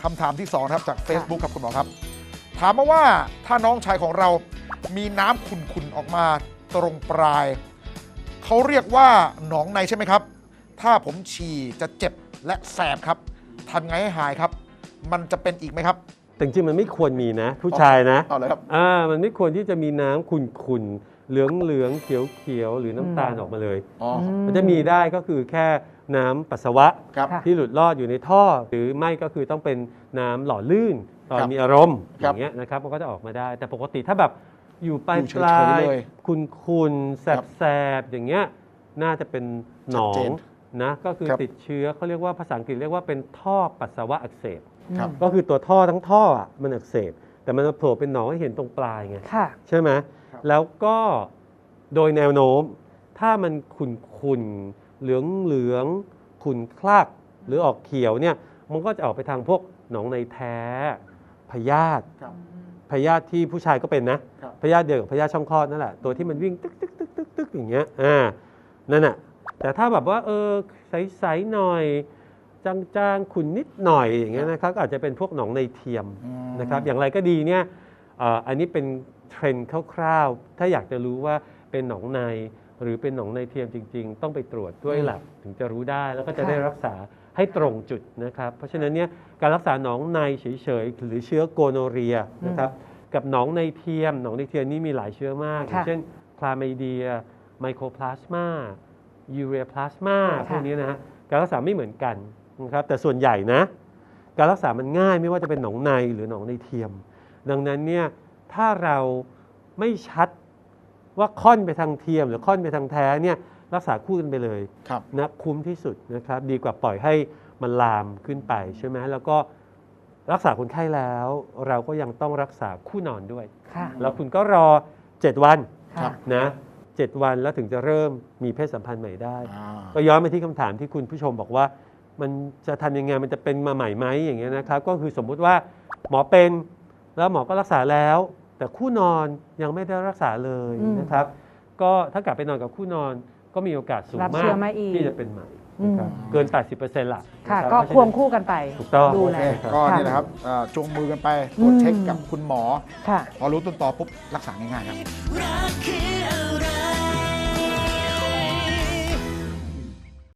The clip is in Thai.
คำถามที่2นะครับจาก Facebook ครับคุณหมอครับถามมาว่าถ้าน้องชายของเรามีน้ำขุ่นๆออกมาตรงปลายเขาเรียกว่าหนองในใช่ไหมครับถ้าผมฉี่จะเจ็บและแสบครับทำไงให้หายครับมันจะเป็นอีกไหมครับแต่จริงๆมันไม่ควรมีนะผู้ชายนะเอาเลยครับมันไม่ควรที่จะมีน้ำขุ่นๆเหลืองๆเขียวๆหรือน้ำตาลออกมาเลยมันจะมีได้ก็คือแค่น้ำปัสสาวะครับที่หลุดรอดอยู่ในท่อ หรือไม่ก็คือต้องเป็นน้ำหล่อลื่นตอนครับมีอารมณ์อครับย่างเงี้ยนะครับมันก็จะออกมาได้ แต่ปกติถ้าแบบอยู่ปลายอยู่เฉปลายๆเลยขุ่นๆแสบๆอย่างเงี้ยน่าจะเป็นหนอชัดเจงนนะก็คือครับติดเชื้อเขาเรียกว่าภาษาอังกฤษเรียกว่าเป็นท่อปัสสาวะอักเสบครับก็คือตัวท่อทั้งท่ออ่ะมันอักเสบแต่มันมาโผล่เป็นหนองให้เห็นตรงปลายไงค่ะใช่ไหมครับแล้วก็โดยแนวโน้ม ถ้ามันขุ่นเหลืองขุ่นคลักหรือออกเขียวเนี่ยมันก็จะออกไปทางพวกหนองในแท้พยาธิครับพยาธิที่ผู้ชายก็เป็นนะครับ พยาธิเดียวกับพยาธิช่องคลอดนั่นแหละตัวที่มันวิ่งตึกตึกตึกตึกตึกอย่างเงี้ยนั่นน่ะแต่ถ้าแบบว่าใสๆหน่อยจางๆขุ่นนิดหน่อยอย่างเงี้ยนะครับก็อาจจะเป็นพวกหนองในเทียม นะครับอย่างไรก็ดีเนี่ยอันนี้เป็นเทรนด์คร่าวๆ ถ้าอยากจะรู้ว่าเป็นหนองในหรือเป็นหนองในเทียมจริงๆ ต้องไปตรวจด้วยแลบถึงจะรู้ได้แล้วก็จะได้รักษาให้ตรงจุดนะครับเพราะฉะนั้นเนี่ยการรักษาหนองในเฉยๆหรือเชื้อโกโนเรียนะครับกับหนองในเทียมหนองในเทียมนี่มีหลายเชื้อมากอย่างเช่นคลาไมเดียไมโครพลาสมายูเรียพลาสมาพวกนี้นะฮะการรักษาไม่เหมือนกันนะครับแต่ส่วนใหญ่นะการรักษามันง่ายไม่ว่าจะเป็นหนองในหรือหนองในเทียมดังนั้นเนี่ยถ้าเราไม่ชัดว่าค่อนไปทางเทียมหรือค่อนไปทางแท้เนี่ยรักษาคู่กันไปเลยครับนะคุ้มที่สุดนะครับดีกว่าปล่อยให้มันลามขึ้นไปใช่ไหมแล้วก็รักษาคนไข้แล้ว เราก็ยังต้องรักษาคู่นอนด้วยค่ะแล้วคุณก็รอ 7 วันครับนะ7 วันแล้วถึงจะเริ่มมีเพศสัมพันธ์ใหม่ได้อ่าก็ย้อนไปที่คำถามที่คุณผู้ชมบอกว่ามันจะทำยังไงมันจะเป็นมาใหม่ไหมอย่างเงี้ยนะครับก็คือสมมุติว่าหมอเป็นแล้วหมอก็รักษาแล้ว แต่คู่นอนยังไม่ได้รักษาเลยนะครับก็ถ้ากลับไปนอนกับคู่นอนก็มีโอกาสสูงรับมาเชื้อก มาอีกที่จะเป็นใหม่นะครับเกิน 80%ละค่ะนรับก็เพราะฉะนั้นควงคู่กันไปถูกต้องดูโอแลเคก็นี่แหละครับจูงมือกันไปตรวจเช็คกับคุณหมอค่ะพอรู้ต้นตอปุ๊บรักษาง่ายๆครับรักคือ